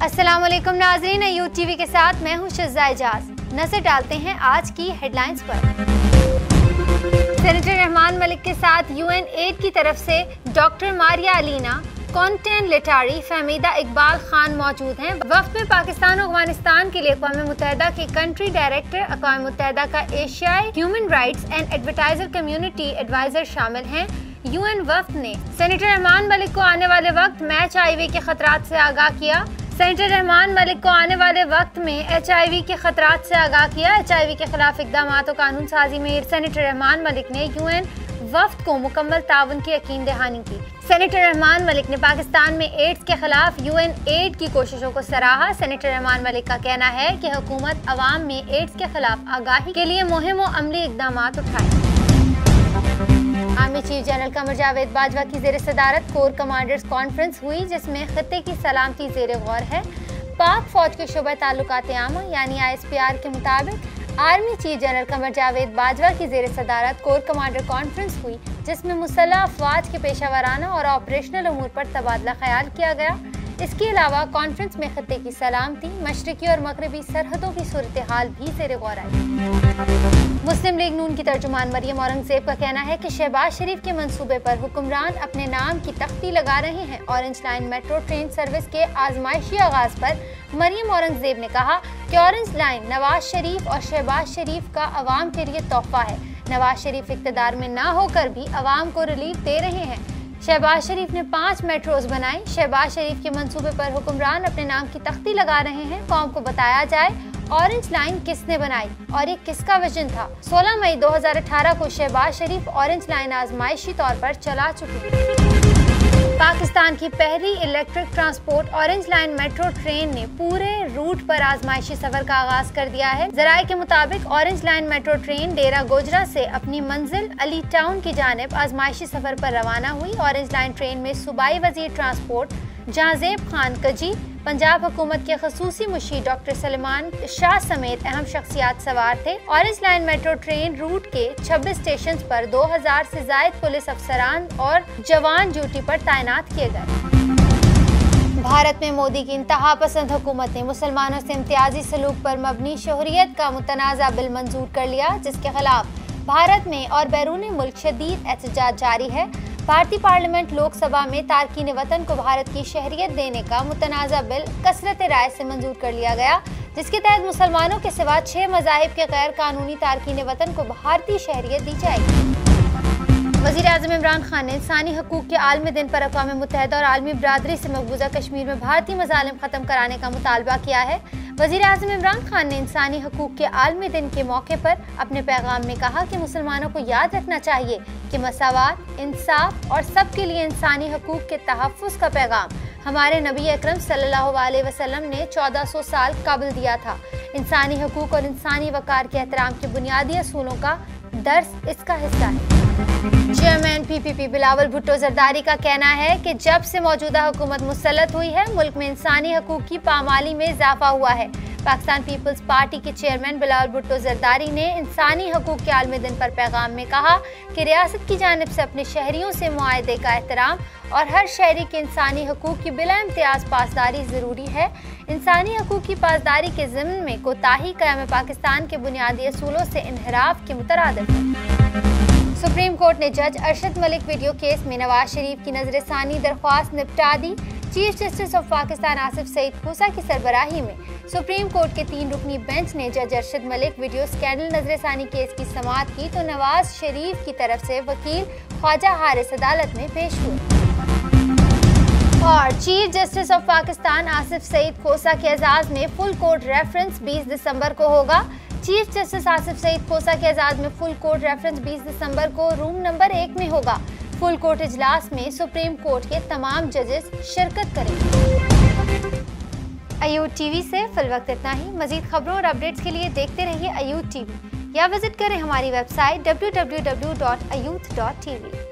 अस्सलाम वालेकुम नाज़रीन, अयूब टीवी के साथ मैं हूं शज़ा इजाज। नजर डालते हैं आज की हेडलाइंस पर। सेनेटर रहमान मलिक के साथ UN एड की तरफ से डॉक्टर मारिया अलीना, कॉन्टेन लेटारी, फहमीदा इकबाल खान मौजूद हैं। वक्त में पाकिस्तान और अफगानिस्तान के लिए अक़वाम मुत्तहिदा के कंट्री डायरेक्टर, अक़वाम मुत्तहिदा का एशियाई human rights and advertiser community adviser शामिल हैं। UN वफ्द ने सेनेटर रहमान मलिक को आने वाले वक्त में HIV के खतरात से आगाह किया। सेनेटर रहमान मलिक को आने वाले वक्त में HIV के खतरात से आगाह किया। HIV के खिलाफ इक़दाम और कानून साजी में सेनेटर रहमान मलिक ने UN वफ्द को मुकम्मल ताउन की यकीन दहानी की। सेनेटर रहमान मलिक ने पाकिस्तान में एड्स के खिलाफ UN एड की कोशिशों को सराहा। सेनेटर रहमान मलिक का कहना है कि हुकूमत अवाम में एड्स के खिलाफ आगाही के लिए मुहिम व अमली इक़दाम उठाए। Army chief general Qamar Javed Bajwa की ज़ेर सदारत कोर कमांडर्स कॉन्फ्रेंस हुई, जिसमें खित्ते की सलामती ज़ेर गौर है। पाक फौज के शोबा ताल्लुकात आमा यानी ISPR के मुताबिक army chief general Qamar Javed Bajwa की ज़ेर सदारत कोर कमांडर कॉन्फ्रेंस हुई, जिसमें मुसल्लह अफवाज के पेशा वराना और ऑपरेशनल अमूर पर तबादला ख्याल किया गया। इसके अलावा कॉन्फ्रेंस में खित्ते की सलामती, मशरकी और मगरबी सरहदों की सूरत हाल भी ज़ेर गौर आई। मुस्लिम लीग नून की तर्जुमान मरियम औरंगज़ेब का कहना है कि शहबाज शरीफ के मंसूबे पर हुक्मरान अपने नाम की तख्ती लगा रहे हैं। Orange line metro train service के आजमाइशी आगाज पर मरियम औरंगज़ेब ने कहा कि ऑरेंज लाइन नवाज शरीफ और शहबाज शरीफ का अवाम के लिए तोहफा है। नवाज शरीफ इक़्तिदार में ना होकर भी अवाम को रिलीफ दे रहे हैं। शहबाज शरीफ ने 5 मेट्रोज बनाई। शहबाज शरीफ के मंसूबे पर हुक्मरान अपने नाम की तख्ती लगा रहे हैं। कौम को बताया जाए ऑरेंज लाइन किसने बनाई और ये किसका विजन था। 16 मई 2018 को शहबाज शरीफ ऑरेंज लाइन आजमाइशी तौर पर चला चुकी है। पाकिस्तान की पहली electric transport orange line metro train ने पूरे रूट पर आजमाइशी सफर का आगाज कर दिया है। जराये के मुताबिक orange line metro train Dera Gujran से अपनी मंजिल अली टाउन की जानिब आजमाइशी सफर पर रवाना हुई। ऑरेंज लाइन ट्रेन में सूबाई वजीर ट्रांसपोर्ट जहांजेब खान कजी, पंजाब हुकूमत के खसूसी मुशीर डॉक्टर सलमान शाह समेत अहम शख्सियात सवार थे। Orange line metro train route के 26 स्टेशन पर 2000 से जायद पुलिस अफसरान और जवान ड्यूटी पर तैनात किए गए। भारत में मोदी की इंतहा पसंद हुकूमत ने मुसलमानों से इम्तियाजी सलूक पर मबनी शोहरियत का मुतनाज़ा बिल मंजूर कर लिया, जिसके खिलाफ भारत में और बैरून मुल्क शदीद एहतजाज जारी है। भारतीय पार्लियामेंट लोकसभा में तारकीन वतन को भारत की शहरियत देने का मुतनाज़ा बिल कसरत राय से मंजूर कर लिया गया, जिसके तहत मुसलमानों के सिवा 6 मज़ाहिब के गैर कानूनी तारकीन वतन को भारतीय शहरियत दी जाएगी। वज़ीर आज़म इमरान खान ने इंसानी हकूक़ के आलमी दिन पर अक़वाम मुत्तहिदा और आलमी बरादरी से मकबूजा कश्मीर में भारतीय मज़ालिम ख़त्म कराने का मुतालबा किया है। वज़ीर आज़म इमरान खान ने इंसानी हकूक़ के आलमी दिन के मौके पर अपने पैगाम में कहा कि मुसलमानों को याद रखना चाहिए कि मसावात, इंसाफ और सबके लिए इंसानी हकूक़ के तहफ़्फ़ुज़ का पैगाम हमारे नबी अकरम सल्लल्लाहु अलैहि वसल्लम ने 1400 साल कबल दिया था। इंसानी हकूक़ और इंसानी वक़ार के एहतराम के बुनियादी असूलों का दर्स इसका हिस्सा है। चेयरमैन PPP बिलावल भुट्टो जरदारी का कहना है कि जब से मौजूदा हुकूमत मुसल्लत हुई है, मुल्क में इंसानी हकूक़ की पामाली में इजाफा हुआ है। पाकिस्तान पीपल्स पार्टी के चेयरमैन बिलावल भुट्टो जरदारी ने इंसानी हकूक़ के आलमी दिन पर पैगाम में कहा कि रियासत की जानिब से अपने शहरियों से मुआहदे का एहतराम और हर शहरी के इंसानी हकूक़ की बिला इम्तियाज़ पासदारी ज़रूरी है। इंसानी हकूक़ की पासदारी के ज़िम्न में कोताही क़याम पाकिस्तान के बुनियादी असूलों से इन्हिराफ के मुतरादिफ है। सुप्रीम कोर्ट ने जज अरशद मलिक वीडियो केस में नवाज शरीफ की नजरसानी दरख्वास्त निपटा दी। Chief justice of Pakistan Asif Saeed Khosa की सरबराही में सुप्रीम कोर्ट के 3 रुकनी बेंच ने जज अरशद मलिक वीडियो स्कैंडल नजरसानी केस की समाअत की, तो नवाज शरीफ की तरफ से वकील ख्वाजा हारिस अदालत में पेश हुए। और chief justice of Pakistan Asif Saeed Khosa के एजाज में फुल कोर्ट रेफरेंस 20 दिसंबर को होगा। चीफ जस्टिस आसिफ सईद खोसा के एजाज में फुल कोर्ट रेफरेंस 20 दिसंबर को रूम नंबर 1 में होगा। फुल कोर्ट इजलास में सुप्रीम कोर्ट के तमाम जजेस शिरकत करेंगे। अयूब टीवी से फिलवक्त इतना ही। मजीद खबरों और अपडेट्स के लिए देखते रहिए अयूब टीवी या विजिट करें हमारी वेबसाइट www.ayouth.tv।